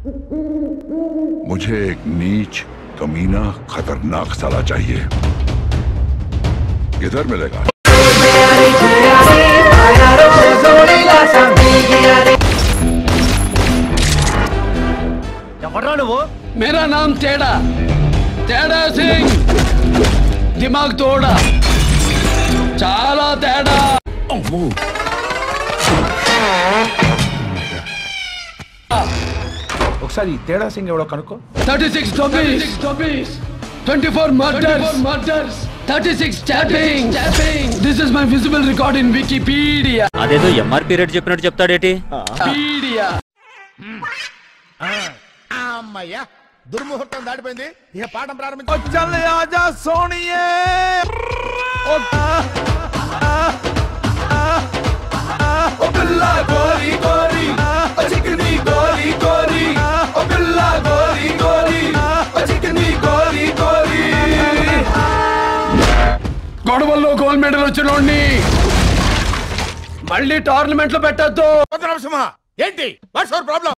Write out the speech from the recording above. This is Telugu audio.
मुझे एक नीच कमीना खतरनाक साला चाहिए। किधर मिलेगा? मेरा नाम टेढ़ा टेढ़ा सिंह दिमाग तोड़ा चाला तेड़ा ఒకసారి తేడా సింగ్ ఎవడో కనుక్కో 36 dummies 24 murders 36 stabbings this is my visible record in Wikipedia అదేదో ఎంఆర్ పీరియడ్ చెప్పినట్టు చెప్తాడేటి పీడియా అమ్మయ్యా దుర్ముహూర్తం దాటిపోయింది ఇక పాఠం ప్రారంభించు చల్ ఆజా సోనియే ఓ బిల్లా గోరి గోరి ఓ చికనీ గోరి గోరి ఓ బిల్లా గోరి గోరి ఓ చికనీ గోరి గోరి గొడవల్లో గోల్డ్ మెడల్ వచ్చినోడ్ని మళ్ళీ టోర్నమెంట్ లో పెట్టొద్దు ఏంటి వాట్స్ యువర్ ప్రాబ్లం